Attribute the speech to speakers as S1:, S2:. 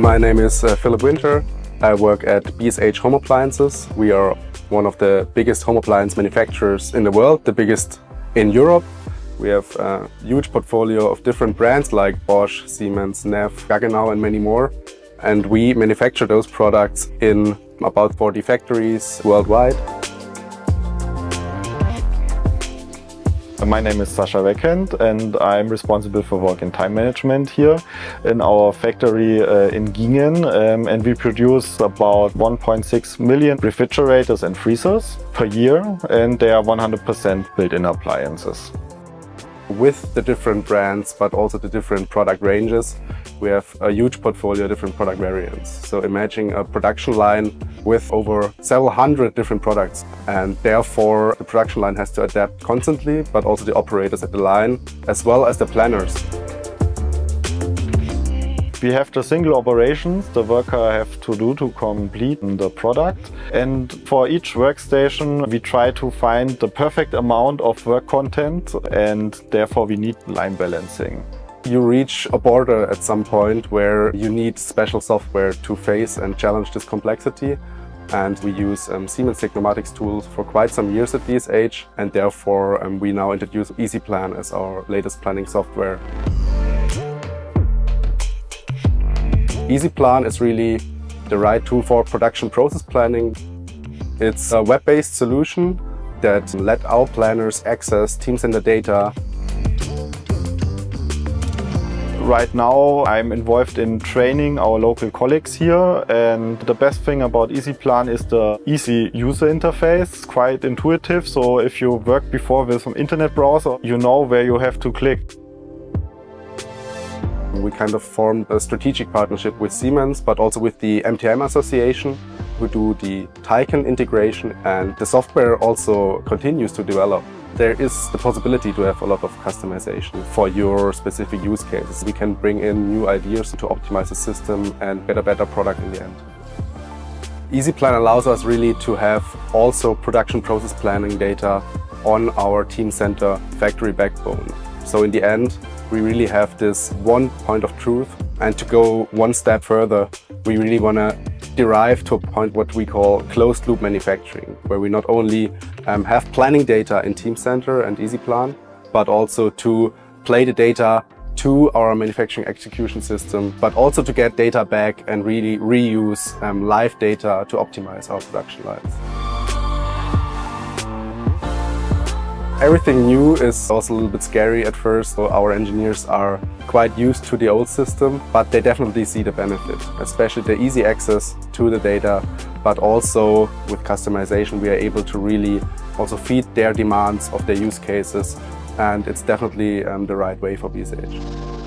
S1: My name is Philip Winter. I work at BSH Home Appliances. We are one of the biggest home appliance manufacturers in the world, the biggest in Europe. We have a huge portfolio of different brands like Bosch, Siemens, Neff, Gaggenau and many more. And we manufacture those products in about 40 factories worldwide.
S2: My name is Sascha Weckend and I'm responsible for work in time management here in our factory in Gingen, and we produce about 1.6 million refrigerators and freezers per year, and they are 100% built-in appliances.
S1: With the different brands but also the different product ranges, we have a huge portfolio of different product variants. So imagine a production line with over several hundred different products, and therefore the production line has to adapt constantly, but also the operators at the line as well as the planners.
S2: We have the single operations the worker have to do to complete the product, and for each workstation we try to find the perfect amount of work content, and therefore we need line balancing.
S1: You reach a border at some point where you need special software to face and challenge this complexity, and we use Siemens Teamcenter tools for quite some years at BSH, and therefore we now introduce Easy Plan as our latest planning software. Easy Plan is really the right tool for production process planning. It's a web-based solution that let our planners access Teamcenter data.
S2: Right now I'm involved in training our local colleagues here, and the best thing about Easy Plan is the easy user interface. It's quite intuitive, so if you worked before with an internet browser, you know where you have to click.
S1: We kind of formed a strategic partnership with Siemens, but also with the MTM Association, who do the TiCon integration, and the software also continues to develop. There is the possibility to have a lot of customization for your specific use cases. We can bring in new ideas to optimize the system and get a better product in the end. Easy Plan allows us really to have also production process planning data on our Teamcenter factory backbone. So in the end, we really have this one point of truth, and to go one step further, we really want to derive to a point what we call closed loop manufacturing, where we not only have planning data in Teamcenter and Easy Plan, but also to play the data to our manufacturing execution system, but also to get data back and really reuse live data to optimize our production lines. Everything new is also a little bit scary at first, so our engineers are quite used to the old system, but they definitely see the benefit, especially the easy access to the data, but also with customization we are able to really also feed their demands of their use cases, and it's definitely the right way for BSH.